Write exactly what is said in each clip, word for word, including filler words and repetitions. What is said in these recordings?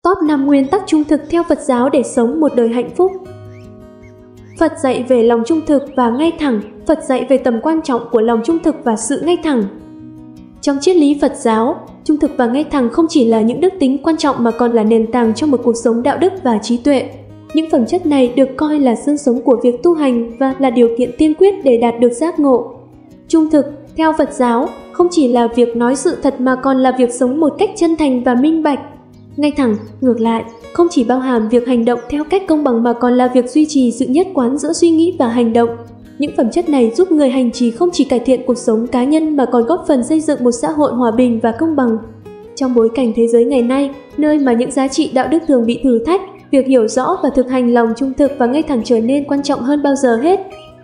Top năm nguyên tắc trung thực theo Phật giáo để sống một đời hạnh phúc. Phật dạy về lòng trung thực và ngay thẳng. Phật dạy về tầm quan trọng của lòng trung thực và sự ngay thẳng. Trong triết lý Phật giáo, trung thực và ngay thẳng không chỉ là những đức tính quan trọng mà còn là nền tảng cho một cuộc sống đạo đức và trí tuệ. Những phẩm chất này được coi là xương sống của việc tu hành và là điều kiện tiên quyết để đạt được giác ngộ. Trung thực, theo Phật giáo, không chỉ là việc nói sự thật mà còn là việc sống một cách chân thành và minh bạch. Ngay thẳng, ngược lại, không chỉ bao hàm việc hành động theo cách công bằng mà còn là việc duy trì sự nhất quán giữa suy nghĩ và hành động. Những phẩm chất này giúp người hành trì không chỉ cải thiện cuộc sống cá nhân mà còn góp phần xây dựng một xã hội hòa bình và công bằng. Trong bối cảnh thế giới ngày nay, nơi mà những giá trị đạo đức thường bị thử thách, việc hiểu rõ và thực hành lòng trung thực và ngay thẳng trở nên quan trọng hơn bao giờ hết.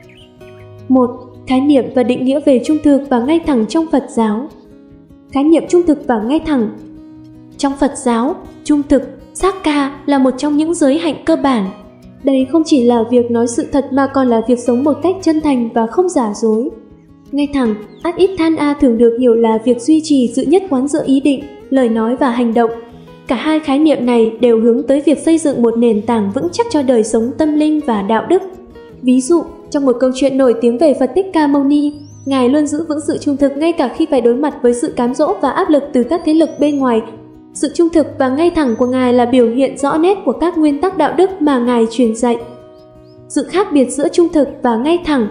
một. Khái niệm và định nghĩa về trung thực và ngay thẳng trong Phật giáo. Khái niệm trung thực và ngay thẳng. Trong Phật giáo, trung thực, Sakka là một trong những giới hạnh cơ bản. Đây không chỉ là việc nói sự thật mà còn là việc sống một cách chân thành và không giả dối. Ngay thẳng, Adithana thường được hiểu là việc duy trì sự nhất quán giữa ý định, lời nói và hành động. Cả hai khái niệm này đều hướng tới việc xây dựng một nền tảng vững chắc cho đời sống tâm linh và đạo đức. Ví dụ, trong một câu chuyện nổi tiếng về Phật Thích Ca Mâu Ni, Ngài luôn giữ vững sự trung thực ngay cả khi phải đối mặt với sự cám dỗ và áp lực từ các thế lực bên ngoài. Sự trung thực và ngay thẳng của Ngài là biểu hiện rõ nét của các nguyên tắc đạo đức mà Ngài truyền dạy. Sự khác biệt giữa trung thực và ngay thẳng.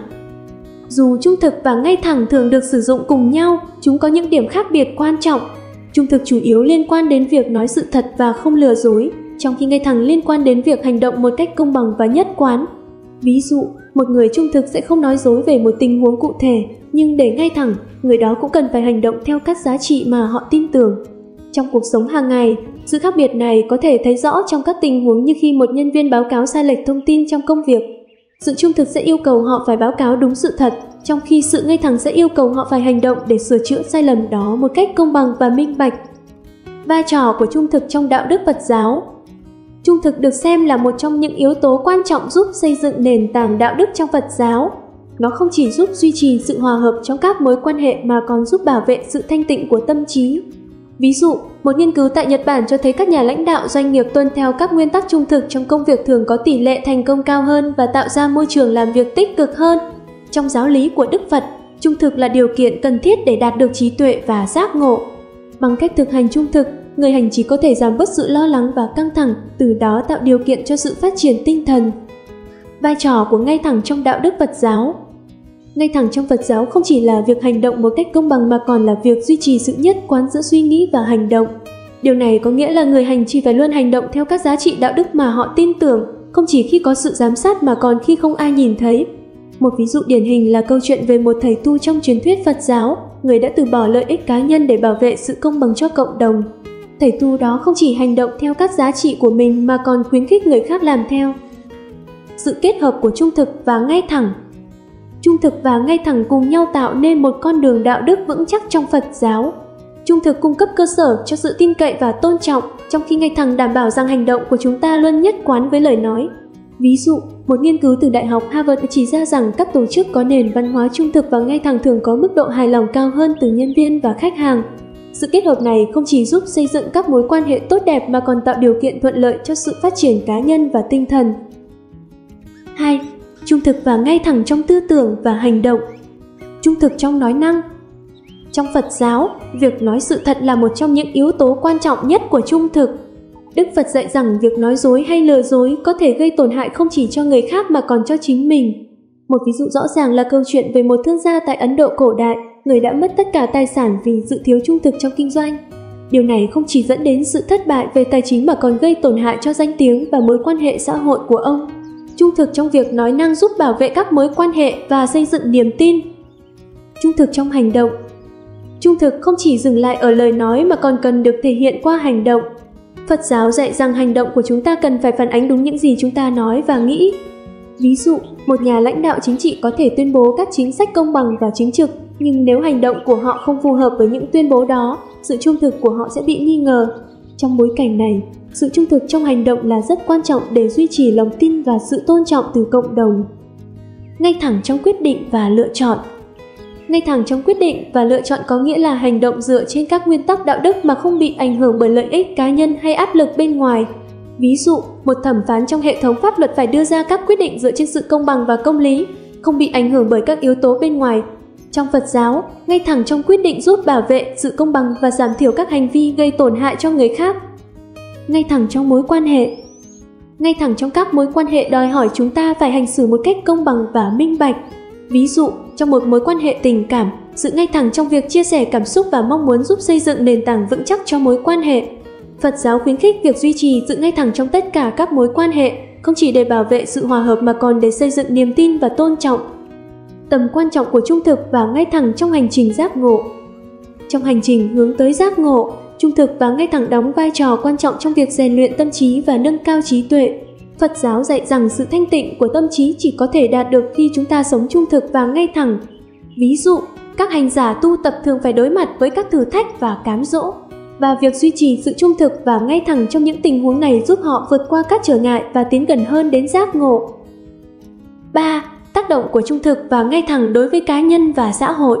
Dù trung thực và ngay thẳng thường được sử dụng cùng nhau, chúng có những điểm khác biệt quan trọng. Trung thực chủ yếu liên quan đến việc nói sự thật và không lừa dối, trong khi ngay thẳng liên quan đến việc hành động một cách công bằng và nhất quán. Ví dụ, một người trung thực sẽ không nói dối về một tình huống cụ thể, nhưng để ngay thẳng, người đó cũng cần phải hành động theo các giá trị mà họ tin tưởng. Trong cuộc sống hàng ngày, sự khác biệt này có thể thấy rõ trong các tình huống như khi một nhân viên báo cáo sai lệch thông tin trong công việc. Sự trung thực sẽ yêu cầu họ phải báo cáo đúng sự thật, trong khi sự ngay thẳng sẽ yêu cầu họ phải hành động để sửa chữa sai lầm đó một cách công bằng và minh bạch. Vai trò của trung thực trong đạo đức Phật giáo. Trung thực được xem là một trong những yếu tố quan trọng giúp xây dựng nền tảng đạo đức trong Phật giáo. Nó không chỉ giúp duy trì sự hòa hợp trong các mối quan hệ mà còn giúp bảo vệ sự thanh tịnh của tâm trí. Ví dụ, một nghiên cứu tại Nhật Bản cho thấy các nhà lãnh đạo doanh nghiệp tuân theo các nguyên tắc trung thực trong công việc thường có tỷ lệ thành công cao hơn và tạo ra môi trường làm việc tích cực hơn. Trong giáo lý của Đức Phật, trung thực là điều kiện cần thiết để đạt được trí tuệ và giác ngộ. Bằng cách thực hành trung thực, người hành trì có thể giảm bớt sự lo lắng và căng thẳng, từ đó tạo điều kiện cho sự phát triển tinh thần. Vai trò của ngay thẳng trong đạo đức Phật giáo. Ngay thẳng trong Phật giáo không chỉ là việc hành động một cách công bằng mà còn là việc duy trì sự nhất quán giữa suy nghĩ và hành động. Điều này có nghĩa là người hành trì phải luôn hành động theo các giá trị đạo đức mà họ tin tưởng, không chỉ khi có sự giám sát mà còn khi không ai nhìn thấy. Một ví dụ điển hình là câu chuyện về một thầy tu trong truyền thuyết Phật giáo, người đã từ bỏ lợi ích cá nhân để bảo vệ sự công bằng cho cộng đồng. Thầy tu đó không chỉ hành động theo các giá trị của mình mà còn khuyến khích người khác làm theo. Sự kết hợp của trung thực và ngay thẳng. Trung thực và ngay thẳng cùng nhau tạo nên một con đường đạo đức vững chắc trong Phật giáo. Trung thực cung cấp cơ sở cho sự tin cậy và tôn trọng, trong khi ngay thẳng đảm bảo rằng hành động của chúng ta luôn nhất quán với lời nói. Ví dụ, một nghiên cứu từ Đại học Harvard chỉ ra rằng các tổ chức có nền văn hóa trung thực và ngay thẳng thường có mức độ hài lòng cao hơn từ nhân viên và khách hàng. Sự kết hợp này không chỉ giúp xây dựng các mối quan hệ tốt đẹp mà còn tạo điều kiện thuận lợi cho sự phát triển cá nhân và tinh thần. hai. Trung thực và ngay thẳng trong tư tưởng và hành động. Trung thực trong nói năng. Trong Phật giáo, việc nói sự thật là một trong những yếu tố quan trọng nhất của trung thực. Đức Phật dạy rằng việc nói dối hay lừa dối có thể gây tổn hại không chỉ cho người khác mà còn cho chính mình. Một ví dụ rõ ràng là câu chuyện về một thương gia tại Ấn Độ cổ đại, người đã mất tất cả tài sản vì sự thiếu trung thực trong kinh doanh. Điều này không chỉ dẫn đến sự thất bại về tài chính mà còn gây tổn hại cho danh tiếng và mối quan hệ xã hội của ông. Trung thực trong việc nói năng giúp bảo vệ các mối quan hệ và xây dựng niềm tin. Trung thực trong hành động. Trung thực không chỉ dừng lại ở lời nói mà còn cần được thể hiện qua hành động. Phật giáo dạy rằng hành động của chúng ta cần phải phản ánh đúng những gì chúng ta nói và nghĩ. Ví dụ, một nhà lãnh đạo chính trị có thể tuyên bố các chính sách công bằng và chính trực, nhưng nếu hành động của họ không phù hợp với những tuyên bố đó, sự trung thực của họ sẽ bị nghi ngờ. Trong bối cảnh này, sự trung thực trong hành động là rất quan trọng để duy trì lòng tin và sự tôn trọng từ cộng đồng. Ngay thẳng trong quyết định và lựa chọn. Ngay thẳng trong quyết định và lựa chọn có nghĩa là hành động dựa trên các nguyên tắc đạo đức mà không bị ảnh hưởng bởi lợi ích cá nhân hay áp lực bên ngoài. Ví dụ, một thẩm phán trong hệ thống pháp luật phải đưa ra các quyết định dựa trên sự công bằng và công lý, không bị ảnh hưởng bởi các yếu tố bên ngoài. Trong Phật giáo, ngay thẳng trong quyết định giúp bảo vệ sự công bằng và giảm thiểu các hành vi gây tổn hại cho người khác. Ngay thẳng trong mối quan hệ. Ngay thẳng trong các mối quan hệ đòi hỏi chúng ta phải hành xử một cách công bằng và minh bạch. Ví dụ, trong một mối quan hệ tình cảm, sự ngay thẳng trong việc chia sẻ cảm xúc và mong muốn giúp xây dựng nền tảng vững chắc cho mối quan hệ. Phật giáo khuyến khích việc duy trì sự ngay thẳng trong tất cả các mối quan hệ, không chỉ để bảo vệ sự hòa hợp mà còn để xây dựng niềm tin và tôn trọng. Tầm quan trọng của trung thực và ngay thẳng trong hành trình giác ngộ. Trong hành trình hướng tới giác ngộ, trung thực và ngay thẳng đóng vai trò quan trọng trong việc rèn luyện tâm trí và nâng cao trí tuệ. Phật giáo dạy rằng sự thanh tịnh của tâm trí chỉ có thể đạt được khi chúng ta sống trung thực và ngay thẳng. Ví dụ, các hành giả tu tập thường phải đối mặt với các thử thách và cám dỗ, và việc duy trì sự trung thực và ngay thẳng trong những tình huống này giúp họ vượt qua các trở ngại và tiến gần hơn đến giác ngộ. ba. Tác động của trung thực và ngay thẳng đối với cá nhân và xã hội.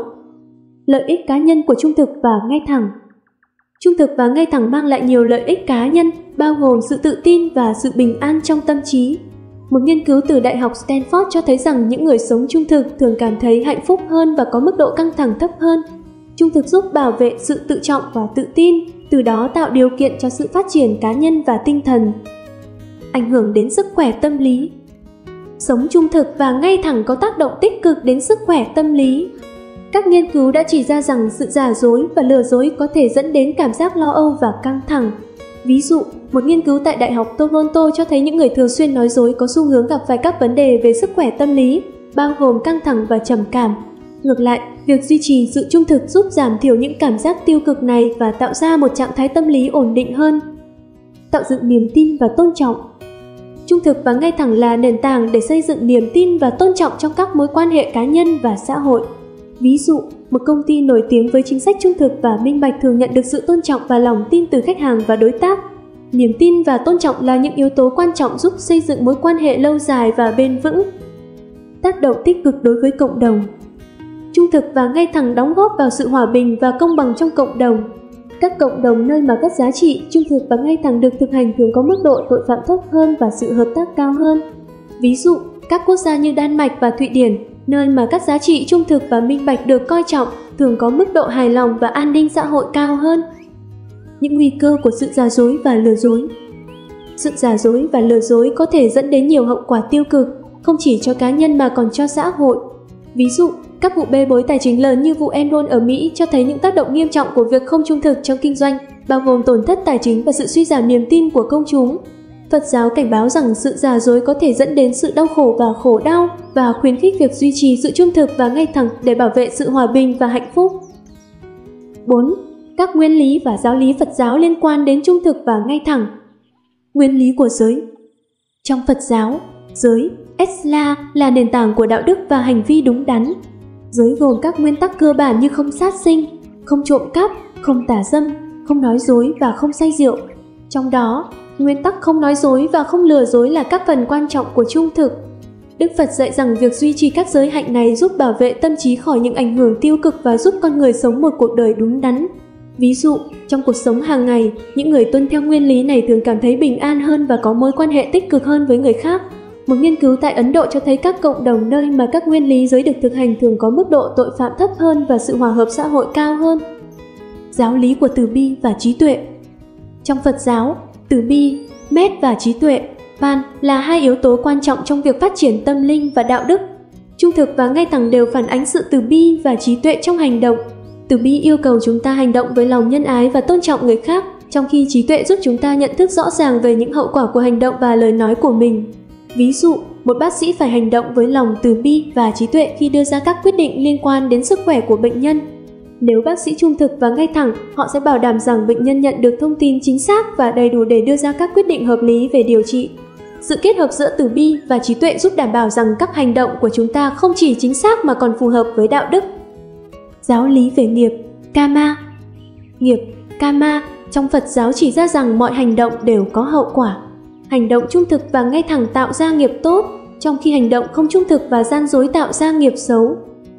Lợi ích cá nhân của trung thực và ngay thẳng. Trung thực và ngay thẳng mang lại nhiều lợi ích cá nhân, bao gồm sự tự tin và sự bình an trong tâm trí. Một nghiên cứu từ Đại học Stanford cho thấy rằng những người sống trung thực thường cảm thấy hạnh phúc hơn và có mức độ căng thẳng thấp hơn. Trung thực giúp bảo vệ sự tự trọng và tự tin, từ đó tạo điều kiện cho sự phát triển cá nhân và tinh thần. Ảnh hưởng đến sức khỏe tâm lý. Sống trung thực và ngay thẳng có tác động tích cực đến sức khỏe tâm lý. Các nghiên cứu đã chỉ ra rằng sự giả dối và lừa dối có thể dẫn đến cảm giác lo âu và căng thẳng. Ví dụ, một nghiên cứu tại Đại học Toronto cho thấy những người thường xuyên nói dối có xu hướng gặp phải các vấn đề về sức khỏe tâm lý, bao gồm căng thẳng và trầm cảm. Ngược lại, việc duy trì sự trung thực giúp giảm thiểu những cảm giác tiêu cực này và tạo ra một trạng thái tâm lý ổn định hơn. Tạo dựng niềm tin và tôn trọng. Trung thực và ngay thẳng là nền tảng để xây dựng niềm tin và tôn trọng trong các mối quan hệ cá nhân và xã hội. Ví dụ, một công ty nổi tiếng với chính sách trung thực và minh bạch thường nhận được sự tôn trọng và lòng tin từ khách hàng và đối tác. Niềm tin và tôn trọng là những yếu tố quan trọng giúp xây dựng mối quan hệ lâu dài và bền vững. Tác động tích cực đối với cộng đồng. Trung thực và ngay thẳng đóng góp vào sự hòa bình và công bằng trong cộng đồng. Các cộng đồng nơi mà các giá trị trung thực và ngay thẳng được thực hành thường có mức độ tội phạm thấp hơn và sự hợp tác cao hơn. Ví dụ, các quốc gia như Đan Mạch và Thụy Điển, nơi mà các giá trị trung thực và minh bạch được coi trọng, thường có mức độ hài lòng và an ninh xã hội cao hơn. Những nguy cơ của sự giả dối và lừa dối. Sự giả dối và lừa dối có thể dẫn đến nhiều hậu quả tiêu cực, không chỉ cho cá nhân mà còn cho xã hội. Ví dụ, các vụ bê bối tài chính lớn như vụ Enron ở Mỹ cho thấy những tác động nghiêm trọng của việc không trung thực trong kinh doanh, bao gồm tổn thất tài chính và sự suy giảm niềm tin của công chúng. Phật giáo cảnh báo rằng sự giả dối có thể dẫn đến sự đau khổ và khổ đau, và khuyến khích việc duy trì sự trung thực và ngay thẳng để bảo vệ sự hòa bình và hạnh phúc. bốn. Các nguyên lý và giáo lý Phật giáo liên quan đến trung thực và ngay thẳng. Nguyên lý của giới. Trong Phật giáo, giới, Esla là nền tảng của đạo đức và hành vi đúng đắn. Giới gồm các nguyên tắc cơ bản như không sát sinh, không trộm cắp, không tà dâm, không nói dối và không say rượu. Trong đó, nguyên tắc không nói dối và không lừa dối là các phần quan trọng của trung thực. Đức Phật dạy rằng việc duy trì các giới hạnh này giúp bảo vệ tâm trí khỏi những ảnh hưởng tiêu cực và giúp con người sống một cuộc đời đúng đắn. Ví dụ, trong cuộc sống hàng ngày, những người tuân theo nguyên lý này thường cảm thấy bình an hơn và có mối quan hệ tích cực hơn với người khác. Một nghiên cứu tại Ấn Độ cho thấy các cộng đồng nơi mà các nguyên lý giới được thực hành thường có mức độ tội phạm thấp hơn và sự hòa hợp xã hội cao hơn. Giáo lý của từ bi và trí tuệ. Trong Phật giáo, từ bi, mét và trí tuệ, ban là hai yếu tố quan trọng trong việc phát triển tâm linh và đạo đức. Trung thực và ngay thẳng đều phản ánh sự từ bi và trí tuệ trong hành động. Từ bi yêu cầu chúng ta hành động với lòng nhân ái và tôn trọng người khác, trong khi trí tuệ giúp chúng ta nhận thức rõ ràng về những hậu quả của hành động và lời nói của mình. Ví dụ, một bác sĩ phải hành động với lòng từ bi và trí tuệ khi đưa ra các quyết định liên quan đến sức khỏe của bệnh nhân. Nếu bác sĩ trung thực và ngay thẳng, họ sẽ bảo đảm rằng bệnh nhân nhận được thông tin chính xác và đầy đủ để đưa ra các quyết định hợp lý về điều trị. Sự kết hợp giữa từ bi và trí tuệ giúp đảm bảo rằng các hành động của chúng ta không chỉ chính xác mà còn phù hợp với đạo đức. Giáo lý về nghiệp, Karma. Nghiệp, Karma, trong Phật giáo chỉ ra rằng mọi hành động đều có hậu quả. Hành động trung thực và ngay thẳng tạo ra nghiệp tốt, trong khi hành động không trung thực và gian dối tạo ra nghiệp xấu.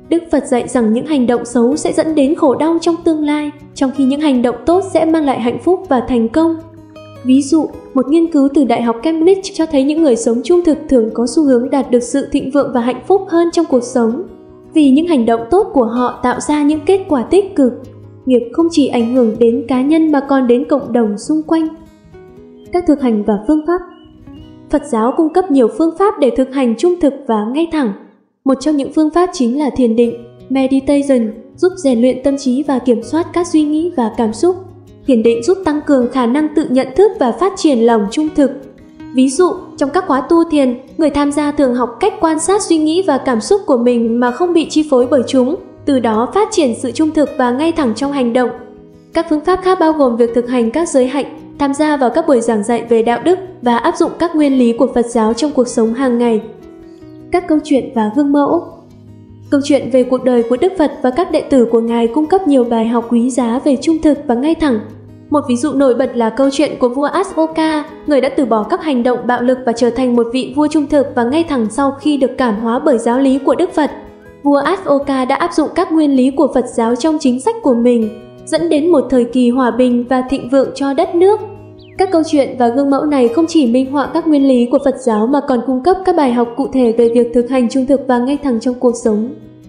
Đức Phật dạy rằng những hành động xấu sẽ dẫn đến khổ đau trong tương lai, trong khi những hành động tốt sẽ mang lại hạnh phúc và thành công. Ví dụ, một nghiên cứu từ Đại học Cambridge cho thấy những người sống trung thực thường có xu hướng đạt được sự thịnh vượng và hạnh phúc hơn trong cuộc sống, vì những hành động tốt của họ tạo ra những kết quả tích cực. Nghiệp không chỉ ảnh hưởng đến cá nhân mà còn đến cộng đồng xung quanh. Các thực hành và phương pháp. Phật giáo cung cấp nhiều phương pháp để thực hành trung thực và ngay thẳng. Một trong những phương pháp chính là thiền định, meditation, giúp rèn luyện tâm trí và kiểm soát các suy nghĩ và cảm xúc. Thiền định giúp tăng cường khả năng tự nhận thức và phát triển lòng trung thực. Ví dụ, trong các khóa tu thiền, người tham gia thường học cách quan sát suy nghĩ và cảm xúc của mình mà không bị chi phối bởi chúng, từ đó phát triển sự trung thực và ngay thẳng trong hành động. Các phương pháp khác bao gồm việc thực hành các giới hạnh, tham gia vào các buổi giảng dạy về đạo đức và áp dụng các nguyên lý của Phật giáo trong cuộc sống hàng ngày. Các câu chuyện và gương mẫu. Câu chuyện về cuộc đời của Đức Phật và các đệ tử của Ngài cung cấp nhiều bài học quý giá về trung thực và ngay thẳng. Một ví dụ nổi bật là câu chuyện của vua Ashoka, người đã từ bỏ các hành động bạo lực và trở thành một vị vua trung thực và ngay thẳng sau khi được cảm hóa bởi giáo lý của Đức Phật. Vua Ashoka đã áp dụng các nguyên lý của Phật giáo trong chính sách của mình, dẫn đến một thời kỳ hòa bình và thịnh vượng cho đất nước. Các câu chuyện và gương mẫu này không chỉ minh họa các nguyên lý của Phật giáo mà còn cung cấp các bài học cụ thể về việc thực hành trung thực và ngay thẳng trong cuộc sống.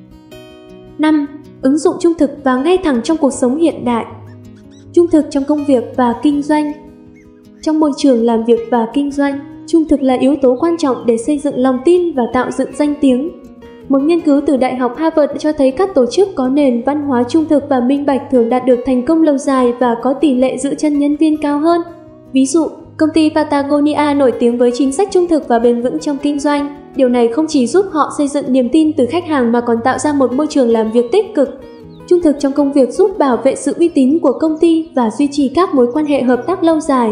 năm. Ứng dụng trung thực và ngay thẳng trong cuộc sống hiện đại. Trung thực trong công việc và kinh doanh. Trong môi trường làm việc và kinh doanh, trung thực là yếu tố quan trọng để xây dựng lòng tin và tạo dựng danh tiếng. Một nghiên cứu từ Đại học Harvard cho thấy các tổ chức có nền văn hóa trung thực và minh bạch thường đạt được thành công lâu dài và có tỷ lệ giữ chân nhân viên cao hơn. Ví dụ, công ty Patagonia nổi tiếng với chính sách trung thực và bền vững trong kinh doanh. Điều này không chỉ giúp họ xây dựng niềm tin từ khách hàng mà còn tạo ra một môi trường làm việc tích cực. Trung thực trong công việc giúp bảo vệ sự uy tín của công ty và duy trì các mối quan hệ hợp tác lâu dài.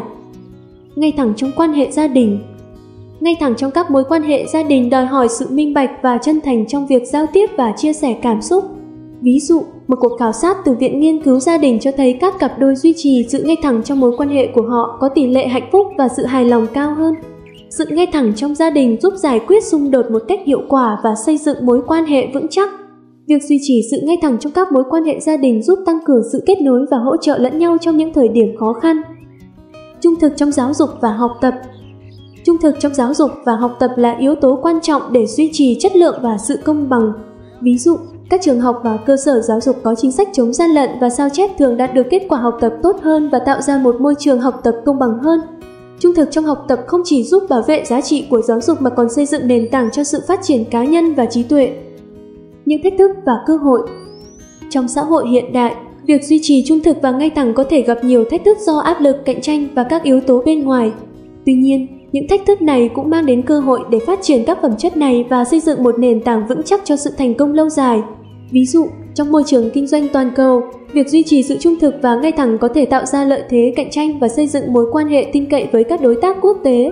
Ngay thẳng trong quan hệ gia đình. Ngay thẳng trong các mối quan hệ gia đình đòi hỏi sự minh bạch và chân thành trong việc giao tiếp và chia sẻ cảm xúc. Ví dụ, một cuộc khảo sát từ Viện Nghiên cứu Gia đình cho thấy các cặp đôi duy trì sự ngay thẳng trong mối quan hệ của họ có tỷ lệ hạnh phúc và sự hài lòng cao hơn. Sự ngay thẳng trong gia đình giúp giải quyết xung đột một cách hiệu quả và xây dựng mối quan hệ vững chắc. Việc duy trì sự ngay thẳng trong các mối quan hệ gia đình giúp tăng cường sự kết nối và hỗ trợ lẫn nhau trong những thời điểm khó khăn. Trung thực trong giáo dục và học tập. Trung thực trong giáo dục và học tập là yếu tố quan trọng để duy trì chất lượng và sự công bằng. Ví dụ, các trường học và cơ sở giáo dục có chính sách chống gian lận và sao chép thường đạt được kết quả học tập tốt hơn và tạo ra một môi trường học tập công bằng hơn. Trung thực trong học tập không chỉ giúp bảo vệ giá trị của giáo dục mà còn xây dựng nền tảng cho sự phát triển cá nhân và trí tuệ. Những thách thức và cơ hội. Trong xã hội hiện đại, việc duy trì trung thực và ngay thẳng có thể gặp nhiều thách thức do áp lực, cạnh tranh và các yếu tố bên ngoài. Tuy nhiên, những thách thức này cũng mang đến cơ hội để phát triển các phẩm chất này và xây dựng một nền tảng vững chắc cho sự thành công lâu dài. Ví dụ, trong môi trường kinh doanh toàn cầu, việc duy trì sự trung thực và ngay thẳng có thể tạo ra lợi thế cạnh tranh và xây dựng mối quan hệ tin cậy với các đối tác quốc tế.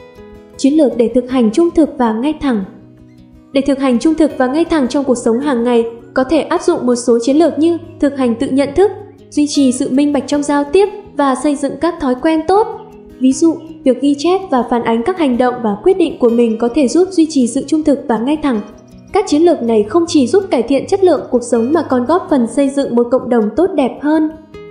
Chiến lược để thực hành trung thực và ngay thẳng. Để thực hành trung thực và ngay thẳng trong cuộc sống hàng ngày, có thể áp dụng một số chiến lược như thực hành tự nhận thức, duy trì sự minh bạch trong giao tiếp và xây dựng các thói quen tốt. Ví dụ, việc ghi chép và phản ánh các hành động và quyết định của mình có thể giúp duy trì sự trung thực và ngay thẳng. Các chiến lược này không chỉ giúp cải thiện chất lượng cuộc sống mà còn góp phần xây dựng một cộng đồng tốt đẹp hơn.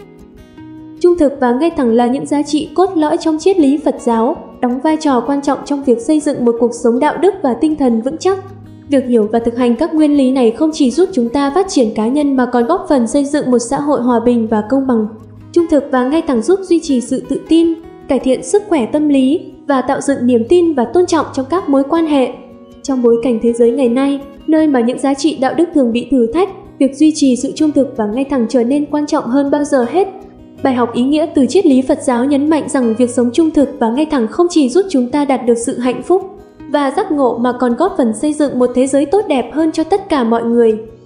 Trung thực và ngay thẳng là những giá trị cốt lõi trong triết lý Phật giáo, đóng vai trò quan trọng trong việc xây dựng một cuộc sống đạo đức và tinh thần vững chắc. Việc hiểu và thực hành các nguyên lý này không chỉ giúp chúng ta phát triển cá nhân mà còn góp phần xây dựng một xã hội hòa bình và công bằng. Trung thực và ngay thẳng giúp duy trì sự tự tin, cải thiện sức khỏe tâm lý và tạo dựng niềm tin và tôn trọng trong các mối quan hệ. Trong bối cảnh thế giới ngày nay, nơi mà những giá trị đạo đức thường bị thử thách, việc duy trì sự trung thực và ngay thẳng trở nên quan trọng hơn bao giờ hết. Bài học ý nghĩa từ triết lý Phật giáo nhấn mạnh rằng việc sống trung thực và ngay thẳng không chỉ giúp chúng ta đạt được sự hạnh phúc và giác ngộ mà còn góp phần xây dựng một thế giới tốt đẹp hơn cho tất cả mọi người.